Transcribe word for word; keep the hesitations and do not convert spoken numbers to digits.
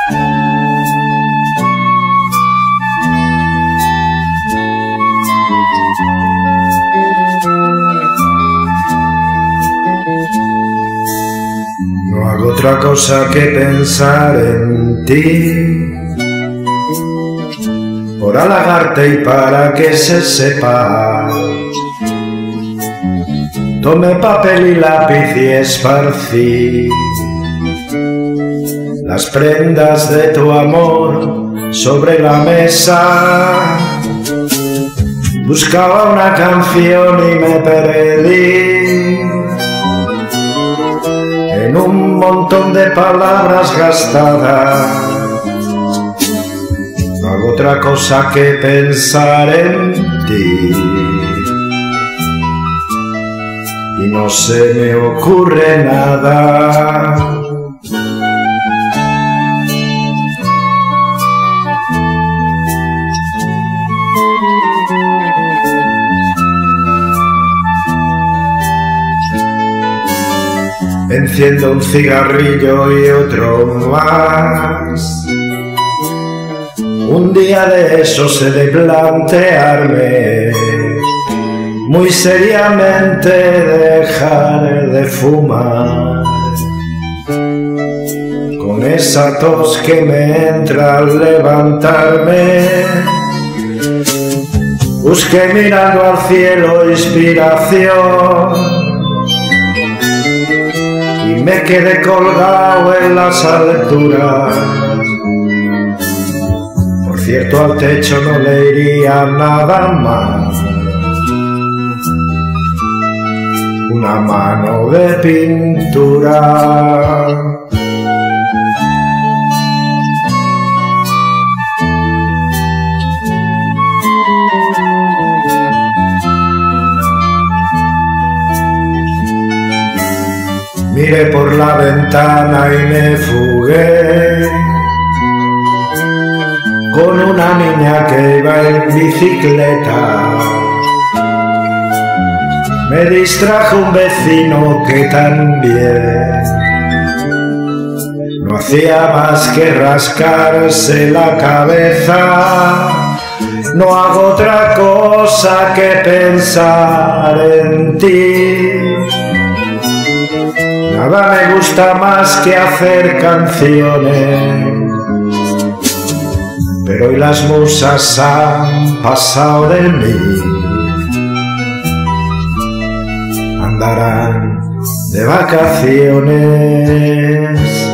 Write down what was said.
No hago otra cosa que pensar en ti, por halagarte y para que se sepa. Tomé papel y lápiz y esparcí las prendas de tu amor sobre la mesa. Buscaba una canción y me perdí en un montón de palabras gastadas. No hago otra cosa que pensar en ti y no se me ocurre nada. Enciendo un cigarrillo y otro más. Un día de esos he de plantearme muy seriamente dejar de fumar. Con esa tos que me entra al levantarme, busqué mirando al cielo inspiración y me quedé colgado en las alturas. Por cierto, al techo no le iría nada más una mano de pintura. Miré por la ventana y me fugué con una niña que iba en bicicleta. Me distrajo un vecino que también no hacía más que rascarse la cabeza. No hago otra cosa que pensar en ti. Nada me gusta más que hacer canciones, pero hoy las musas han pasado de mí. Andarán de vacaciones.